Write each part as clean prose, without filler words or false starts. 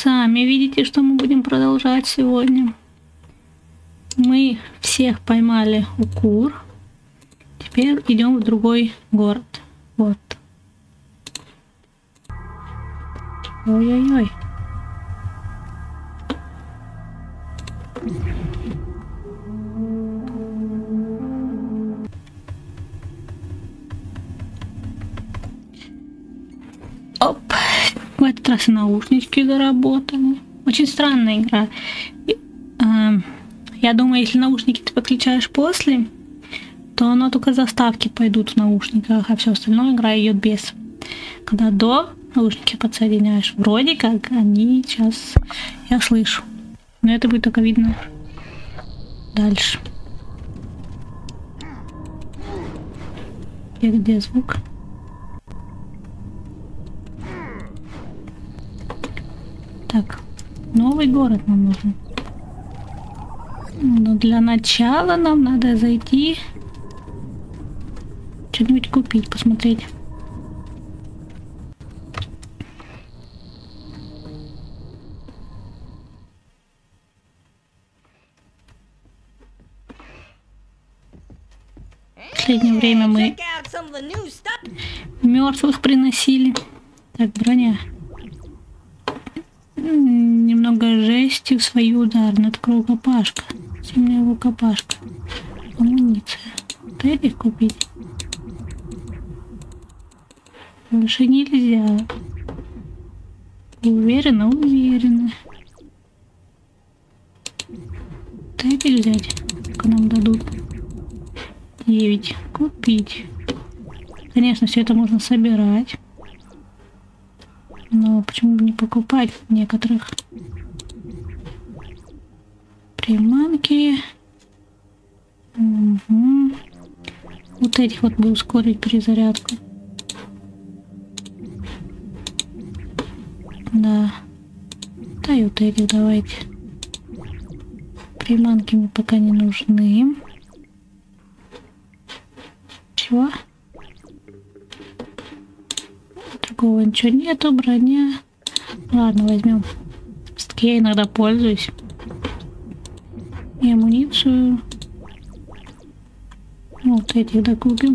Сами видите, что мы будем продолжать сегодня. Мы всех поймали у кур. Теперь идем в другой город. Вот. Ой-ой-ой. Оп. В этот раз и наушнички заработали. Очень странная игра. Я думаю, если наушники ты подключаешь после, то оно только заставки пойдут в наушниках, а все остальное игра идет без. Когда до наушники подсоединяешь, вроде как они сейчас я слышу. Но это будет только видно дальше. И где звук? Так, новый город нам нужен. Но для начала нам надо зайти, что-нибудь купить, посмотреть. В последнее время мы мертвых приносили. Так, броня. Немного жести в свою ударную. Это рукопашка. Зимняя рукопашка. Амуниция. Дайте их купить. Больше нельзя. Уверена, уверена. Дайте взять. Сколько нам дадут? 9. Купить. Конечно, все это можно собирать. Но почему бы не покупать некоторых? Приманки. Угу. Вот этих вот бы ускорить перезарядку. Да. Да и вот этих давайте. Приманки мне пока не нужны. Чего? Другого ничего нету, броня. Ладно, возьмем. Все-таки я иногда пользуюсь. И амуницию. Вот этих докупим.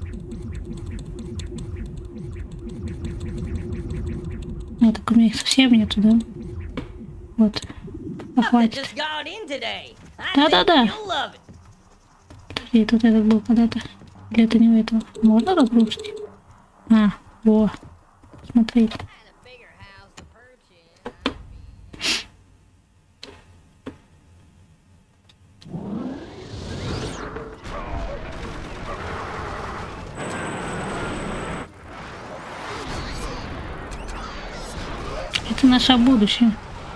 А, так у меня их совсем нету, да? Вот. Хватит. Да-да-да. Подожди, тут этот был когда-то. Или это не у этого? Можно разрушить? А, во. Смотри. Это наше будущее.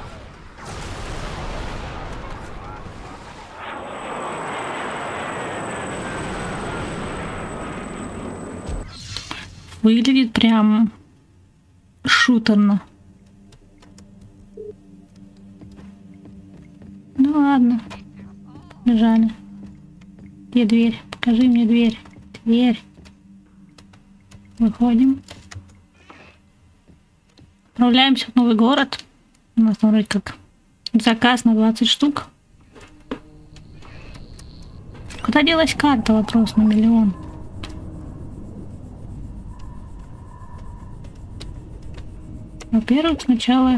Выглядит прям шутерно. Ну ладно. Бежали. Где дверь? Покажи мне дверь. Дверь. Выходим. Отправляемся в новый город. У нас вроде как заказ на 20 штук. Куда делась карта? Вопрос на миллион. Во-первых, сначала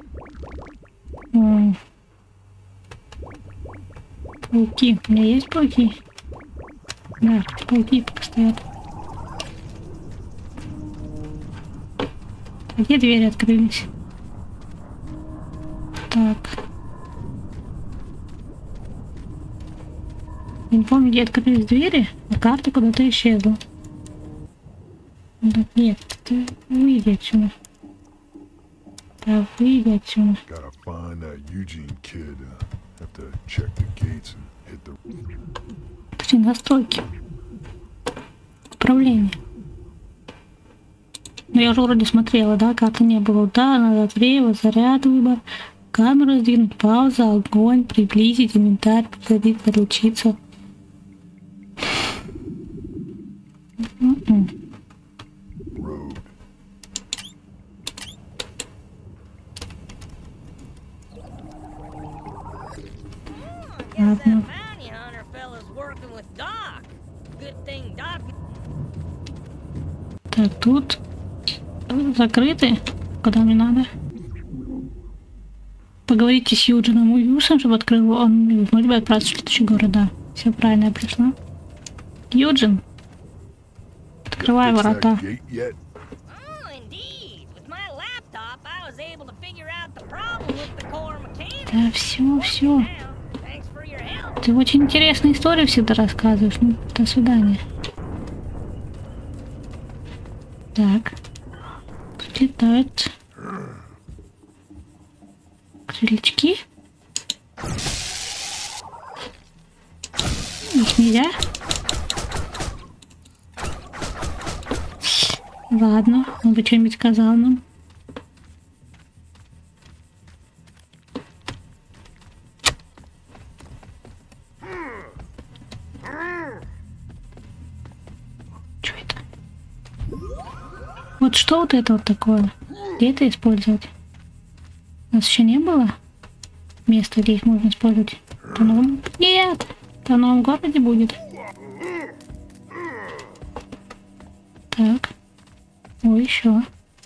пауки. У меня есть пауки? Да, пауки пока стоят. А где двери открылись? Так. Я не помню, где открылись двери, а карта куда-то исчезла. Так, нет, ты выйди отсюда. Да, выйди отсюда. Подожди, настройки. Управление. Ну я уже вроде смотрела, да, карты не было. Удар, назад, влево, заряд, выбор. Камеру сдвинуть, пауза, огонь, приблизить, инвентарь, подходить, подлечиться. Так, тут закрыты, куда мне надо. Поговорите с Юджином Уилсом, чтобы открыл он вроде бы отправиться в следующий город, да. Все правильно я пришла. Юджин, открывай ворота. Да, все. Ты очень интересные истории всегда рассказываешь. Ну, до свидания. Так. Тут летают крылечки. Их нельзя. Ладно, он бы что-нибудь сказал нам. Что это? Вот что вот это вот такое? Где это использовать? У нас еще не было места, где их можно использовать. Нет! Это в новом городе будет. Так. О, еще.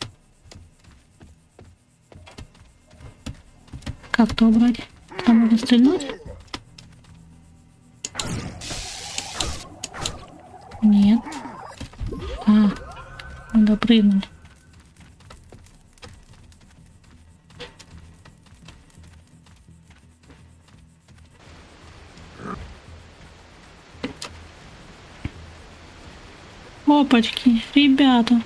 Как то убрать? Там можно стрельнуть? Нет. А, надо прыгнуть. Опачки, ребята.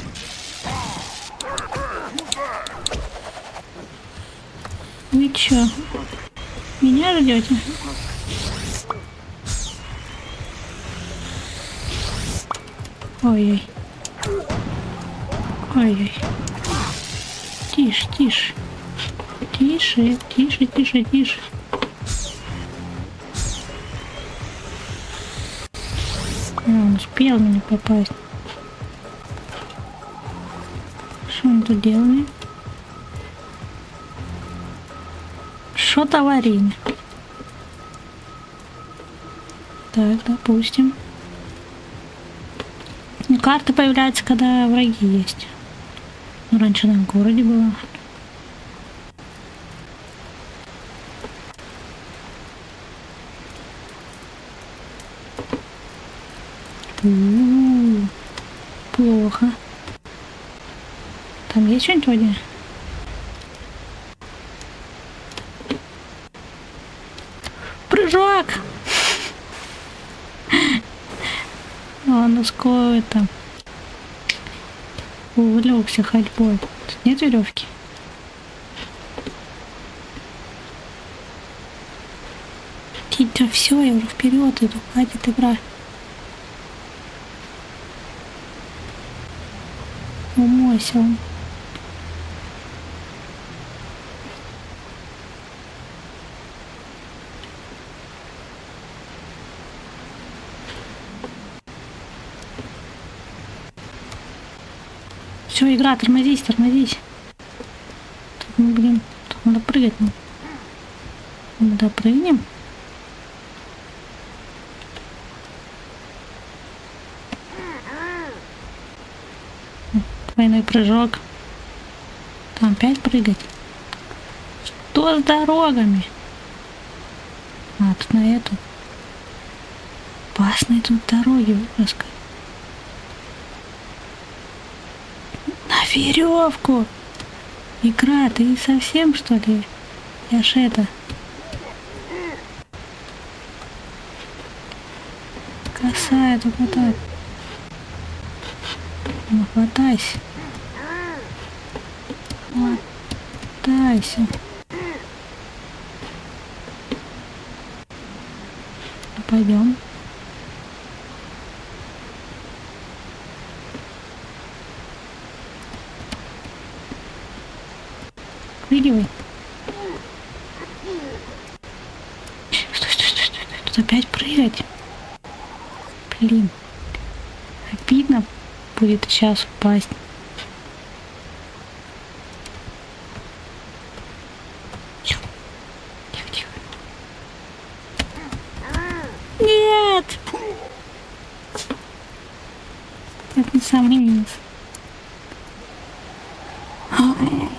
Вы чё? Меня ждете? Ой-ой. Ой-ой. Тише, тише. Тише, тише, тише, тише. Он успел мне попасть. Что он тут делает? Что-то аварийное. Так, допустим. Ну, карта появляется, когда враги есть. Ну, раньше она в городе была. Плохо. Там есть что-нибудь вроде? Прыжок! Он ускорит там. Увлекся ходьбой. Тут нет веревки? Да все, я уже вперед иду, хватит играть. Умойся он. Все, игра, тормозись, тормозись. Тут мы, блин, тут надо прыгать. Мы допрыгнем. Двойной прыжок. Там опять прыгать. Что с дорогами? А, тут на эту. Опасные тут дороги выпуска. На веревку. Игра, ты совсем что ли? Я ж это. Косая тут хватает. Ну, хватайся. Хватайся. Ну, пойдем. Прыгивай. Стой, стой, стой, стой. Тут опять прыгать. Блин. Обидно будет сейчас упасть. Тихо, тихо, тихо. Нет! самый низ. Ой.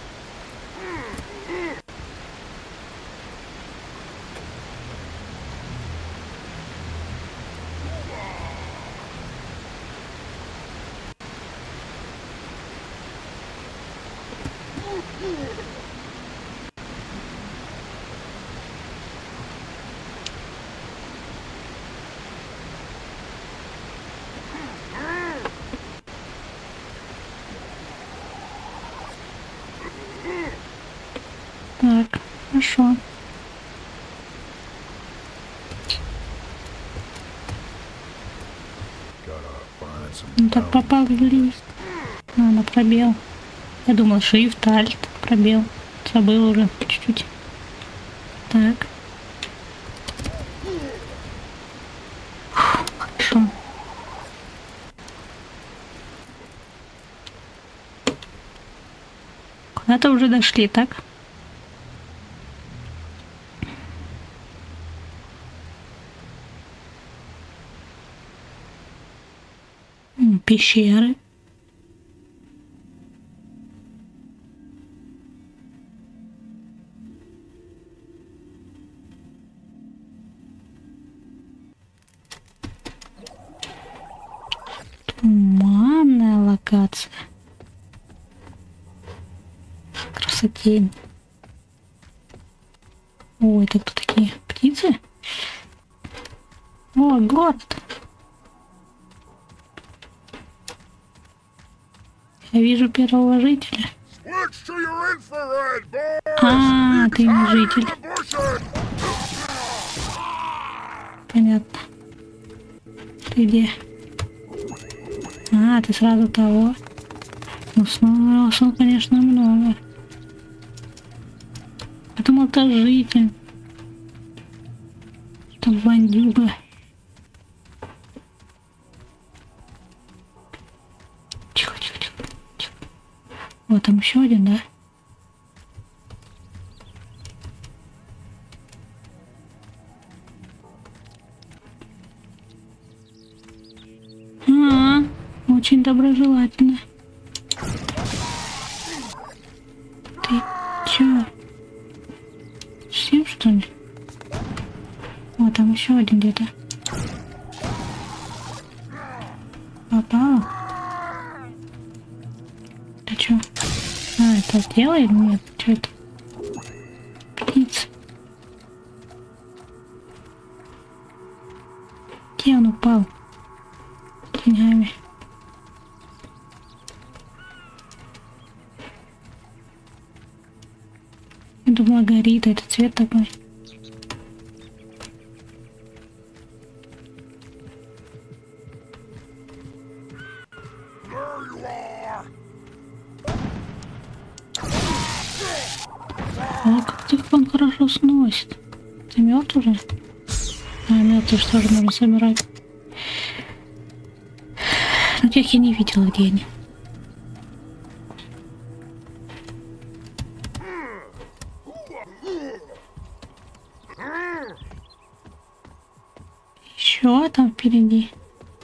Так, хорошо. Ну так попал в лист. А, на пробел. Я думал, Shift, Alt, пробел. Забыл уже чуть-чуть. Так. Фу, хорошо. Куда-то уже дошли, так? Пещеры. Туманная локация. Красотень. Ой, это кто такие? Птицы? О, город. Я вижу первого жителя. А, ты не житель. Понятно. Ты где? А, ты сразу того. Ну, снова, конечно, много. Я думал, это житель. Это бандюга. Тихо, тихо, тихо, тихо. Вот там еще один, да? Очень доброжелательно. Ты чё? Всем, что ли? Вот там еще один где-то. Попал. Ты чё? А, это сделай? Нет, что это? Птица. Где он упал? Деньгами. Я думала, горит, этот цвет такой. О, как он хорошо сносит. Ты мёртв уже? А, мёртв что же можно собирать? Но тех я не видела, где они. Еще там впереди.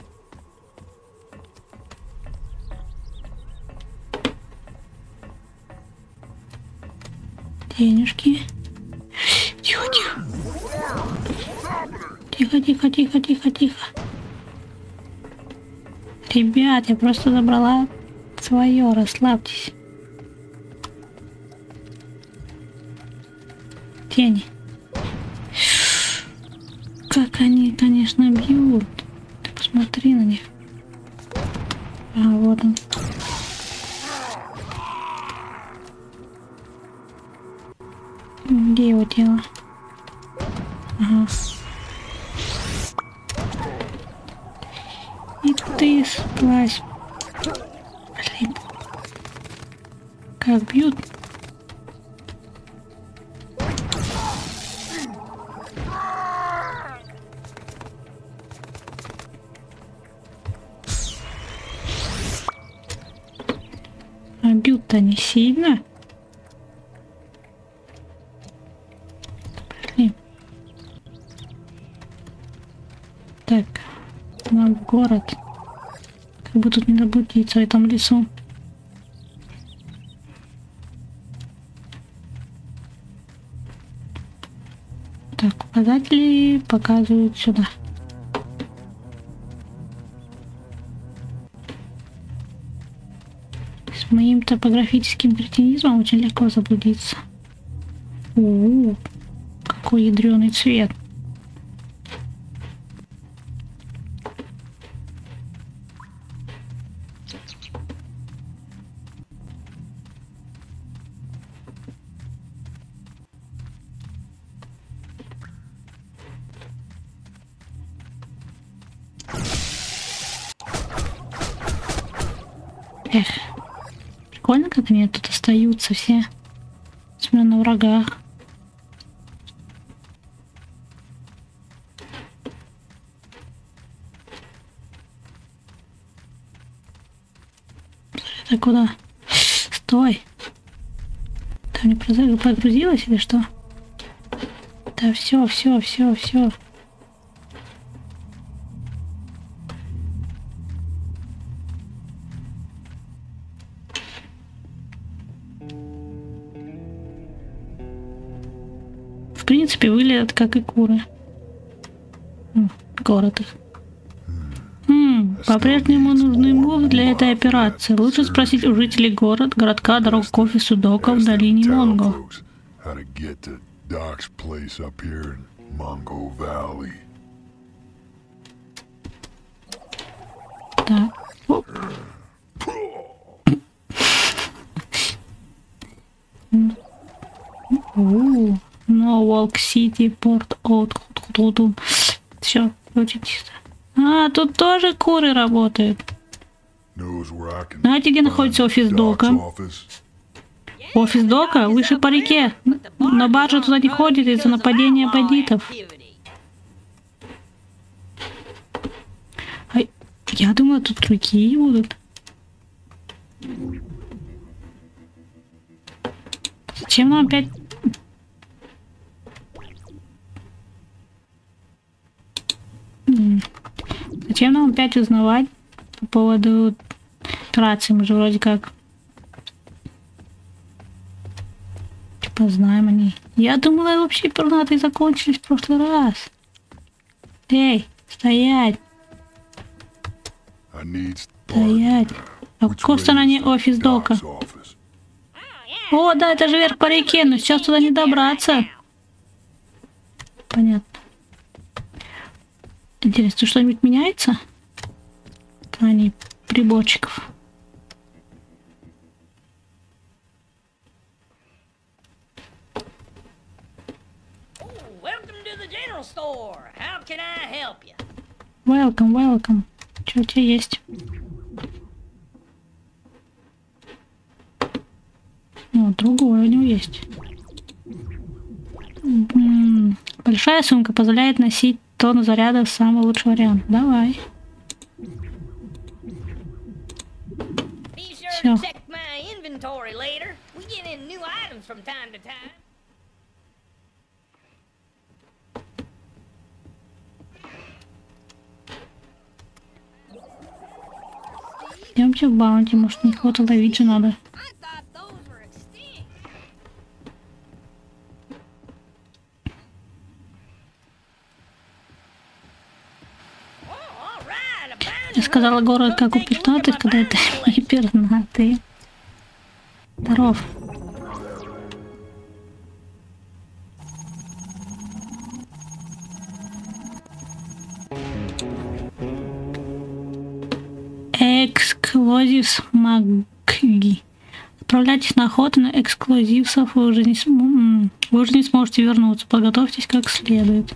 Денежки. Тихо, тихо. Тихо, тихо, тихо, тихо, тихо. Ребят, я просто забрала свое, расслабьтесь. Тени. Как они, конечно, бьют. Ты посмотри на них. А, вот он. Где его тело? Ага. И ты сплась. Блин. Как бьют. А бьют-то не сильно. Блин. Так. Нам в город. Как бы тут не заблудиться в этом лесу. Так, указатели показывают сюда. С моим топографическим кретинизмом очень легко заблудиться. Какой ядреный цвет. Эх, прикольно, как они тут остаются все. Смотря на врагах. Это куда? Стой! Там не прогрузилось или что? Да все. В принципе, выглядят как и куры. Город их. По-прежнему нужны мув для этой операции. Лучше спросить у жителей городка дорог к офису Дока в долине Монго. Так. No Walk City, Port Out. Все, очень чисто. А, тут тоже куры работают. Знаете, где находится офис Дока? Офис Дока выше по реке. На барже туда не ходит из-за нападения бандитов. А я думала, тут другие будут. Зачем нам опять... Зачем нам опять узнавать по поводу операции? Мы же вроде как... Типа знаем они. Я думала, вообще пернатые закончились в прошлый раз. Эй, стоять! Стоять! А в какой стороне офис Дока? О, да, это же вверх по реке, но сейчас туда не добраться. Понятно. Интересно, что-нибудь меняется? В плане приборчиков. Welcome. Что у тебя есть? Ну, другое у него есть. Большая сумка позволяет носить тонну зарядов, самый лучший вариант. Давай. Все. Идемте в баунти, может, не кого-то ловить же надо. Я сказала город как у пернатых, когда это не пернатые. Здоров. Эксклюзивс Маги. Отправляйтесь на охоту на эксклюзивсов, вы уже не сможете вернуться. Подготовьтесь как следует.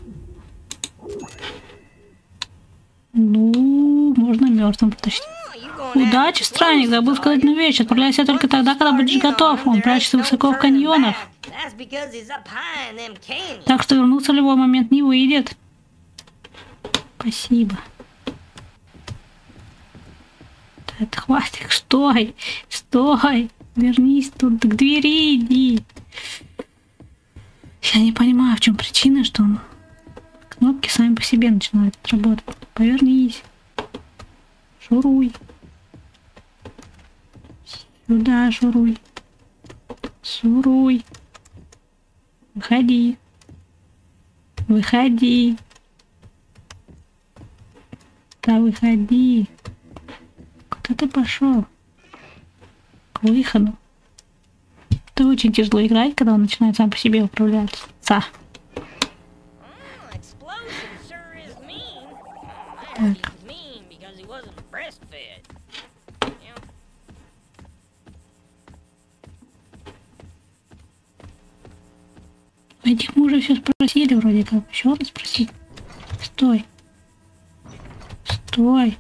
Ну, можно мертвым потащить. Удачи, странник, забыл сказать одну вещь. Отправляйся только тогда, когда будешь готов. Он прячется высоко в каньонах. Так что вернуться в любой момент не выйдет. Спасибо. Это хватит. Стой. Вернись тут, к двери иди. Я не понимаю, в чем причина, что кнопки сами по себе начинают работать. Повернись. Шуруй. Сюда шуруй. Шуруй. Выходи. Выходи. Да выходи. Куда ты пошел? К выходу. Это очень тяжело играть, когда он начинает сам по себе управляться. Так. Этих мы уже все спросили вроде как. Еще раз спросить. Стой. Стой.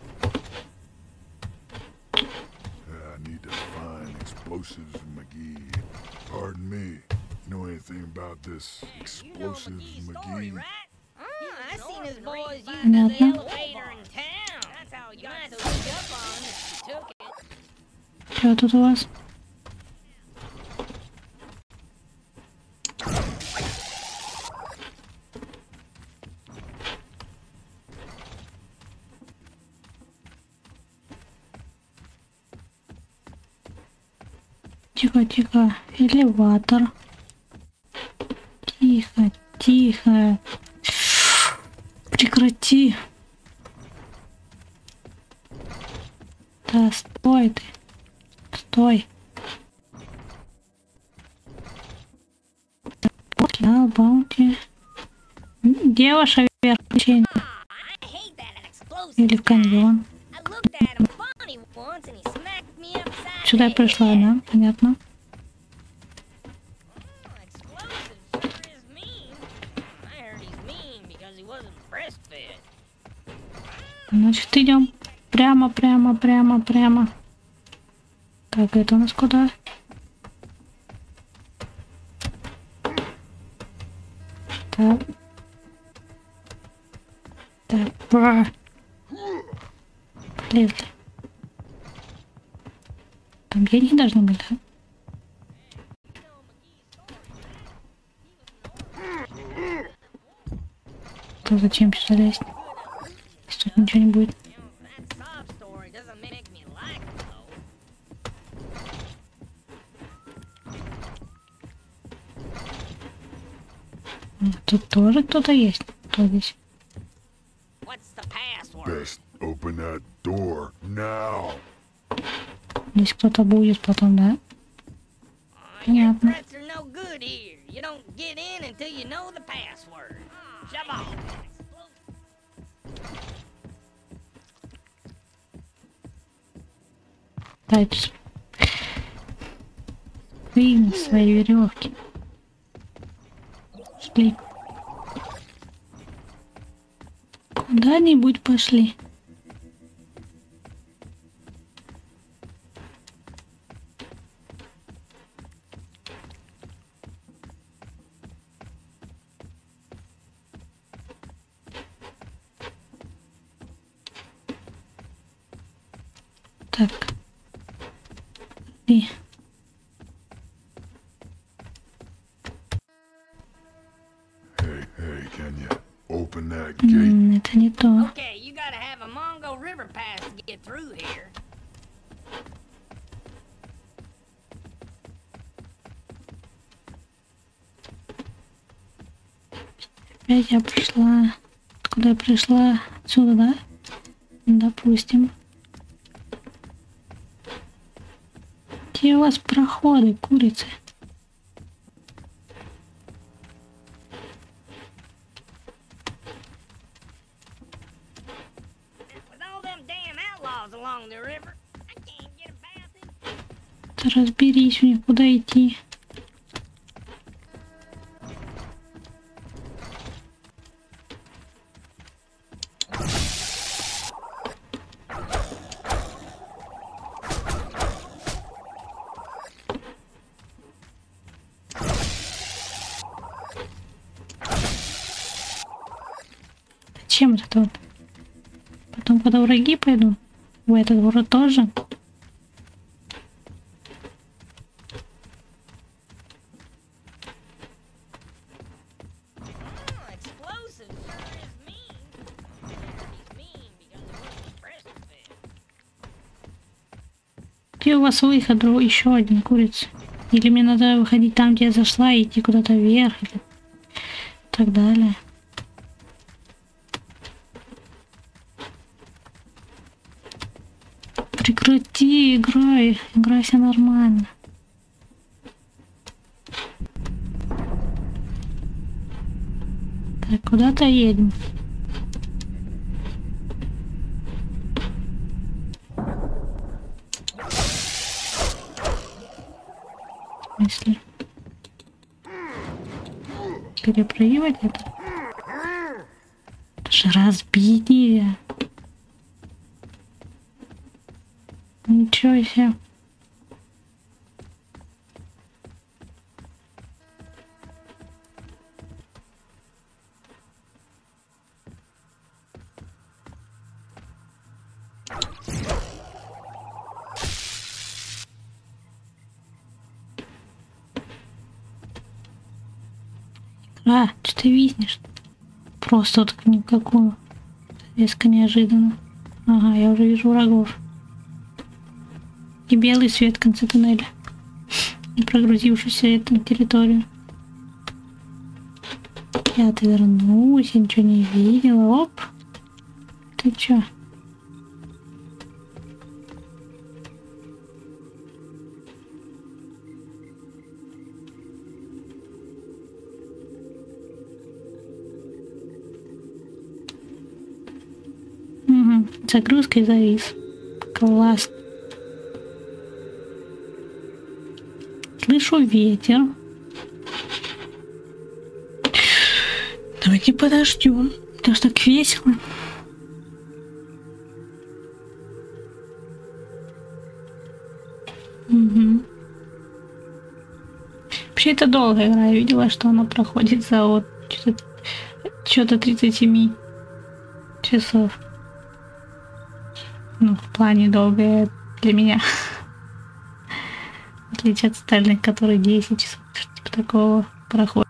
Pardon me. You know anything about this explosives, McGee? I seen his boys using the elevator in town. That's how you got so beat up on him if you took it. Что тут у вас? Тихо, тихо. Элеватор. Тихо, тихо. Прекрати. Да стой ты. Стой. Баунти. Где ваше приключение? Или в каньон? Сюда я пришла, да? Понятно. Значит, идем прямо, прямо, прямо, прямо. Так, это у нас куда? Так. Так. Полезли. Там деньги должны быть, да? То зачем сюда лезть? Если тут ничего не будет. Тут тоже кто-то есть. Кто здесь? Best open that door now. Здесь кто-то будет потом, да? Понятно. Дайте спрыгни свои веревки. Шли. Куда-нибудь пошли. Так. И. Hey, can you open that gate? Это не то. Okay, you gotta have a Mongo River pass to get through here. Опять я пришла. Откуда я пришла? Отсюда, да? Допустим. Где у вас проходы, курицы? Да разберись у них, куда идти. Зачем это вот? Потом, когда враги пойдут, в этот город тоже. Где у вас выход? Еще один курица. Или мне надо выходить там, где я зашла, и идти куда-то вверх, или так далее. Прекрати, играй. Играйся нормально. Так, куда-то едем. В смысле? Перепрыгивать это? Это же разбитие. Ничего себе. Что ты виснешь? Просто вот никакого. Резко неожиданно. Ага, я уже вижу врагов. И белый свет в конце туннеля. И прогрузившуюся эту территорию. Я отвернусь, я ничего не видела. Оп. Ты чё? Угу. Загрузкой завис. Класс. Слышу ветер. Давайте подождем. Это ж так весело. Угу. Вообще это долгая игра. Я видела, что она проходит за вот что-то 37 часов. Ну, в плане долгая для меня. В отличие от остальных, которые 10 часов, типа такого проходит.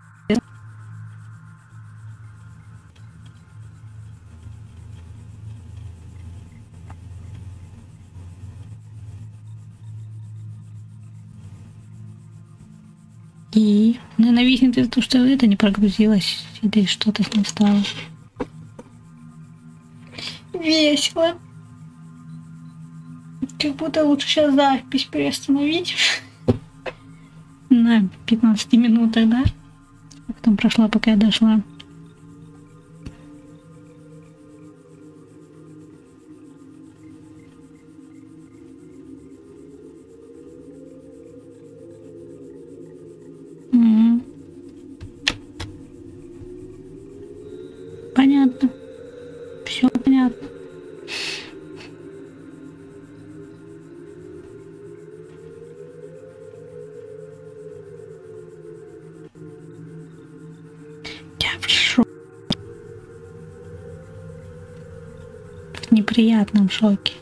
И ненавистник из-за того, что это не прогрузилось, или что-то с ним стало. Весело. Как будто лучше сейчас запись приостановить на 15 минутах, да? Как там прошла, пока я дошла. Понятно. Все понятно. Я в шоке. В неприятном шоке.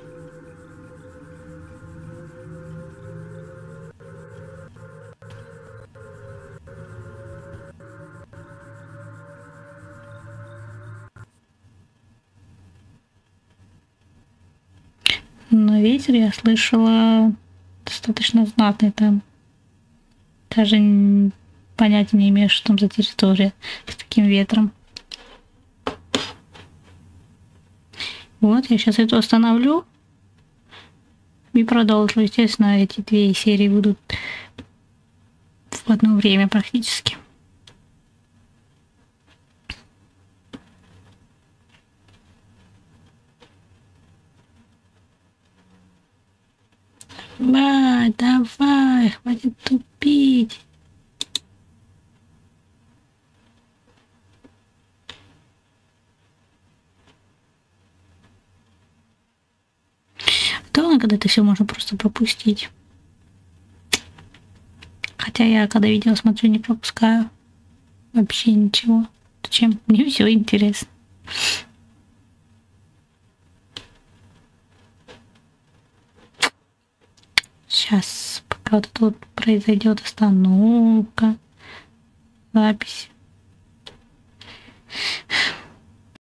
Но ветер, я слышала, достаточно знатный там. Даже понятия не имею, что там за территория с таким ветром. Вот, я сейчас это остановлю и продолжу. Естественно, эти две серии будут в одно время практически. Давай, давай, хватит тупить. Да, когда это все можно просто пропустить. Хотя я, когда видео смотрю, не пропускаю вообще ничего. Зачем? Мне все интересно. Сейчас, пока вот тут произойдет остановка записи.